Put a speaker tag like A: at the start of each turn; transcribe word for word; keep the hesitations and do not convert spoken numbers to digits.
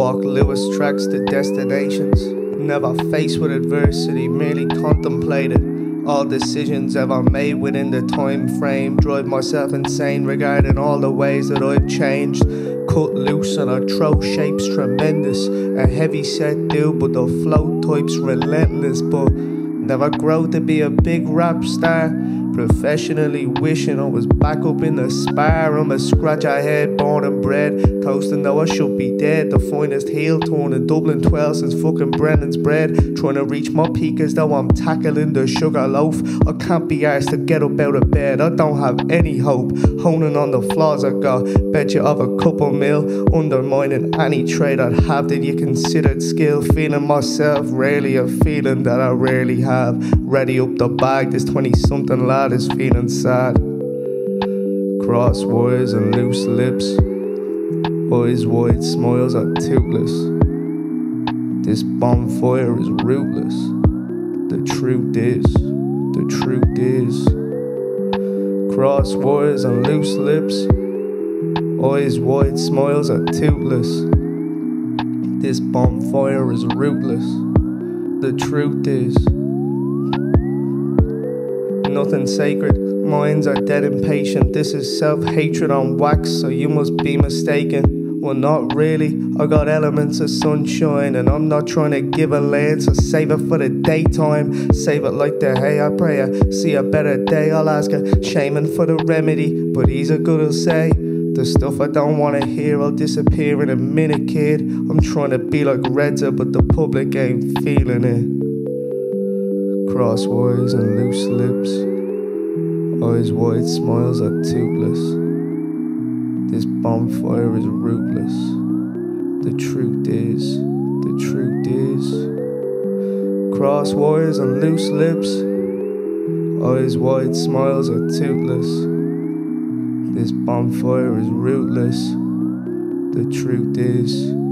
A: walk Lewis tracks to destinations. Never faced with adversity, merely contemplated. All decisions ever made within the time frame. Drive myself insane regarding all the ways that I've changed. Cut loose and I throw shapes tremendous. A heavy set dude but the flow type's relentless. But never grow to be a big rap star. Professionally wishing I was back up in the spar. I'm a scratch I head, born and bred. Toasting though I should be dead. The finest heel torn in Dublin twelve since fucking Brennan's bread. Trying to reach my peak as though I'm tackling the sugar loaf. I can't be arsed to get up out of bed, I don't have any hope. Honing on the flaws I got, bet you of a couple mil. Undermining any trade I'd have that you considered skill. Feeling myself, rarely a feeling that I rarely have. Ready up the bag, this twenty something lad is feeling sad. Cross wires and loose lips, eyes wide, smiles are toothless. This bonfire is rootless. The truth is, the truth is. Cross wires and loose lips, eyes wide, smiles are toothless. This bonfire is rootless. The truth is. Nothing sacred, minds are dead impatient. This is self-hatred on wax, so you must be mistaken. Well, not really, I got elements of sunshine, and I'm not trying to give a land, so save it for the daytime. Save it like the hay I pray I see a better day. I'll ask a shaman for the remedy, but he's a good will say the stuff I don't want to hear. I'll disappear in a minute, kid. I'm trying to be like Redza, but the public ain't feeling it. Crosswise and loose lips, eyes wide, smiles are toothless. This bonfire is rootless. The truth is, the truth is. Cross wires and loose lips, eyes wide, smiles are toothless. This bonfire is rootless. The truth is.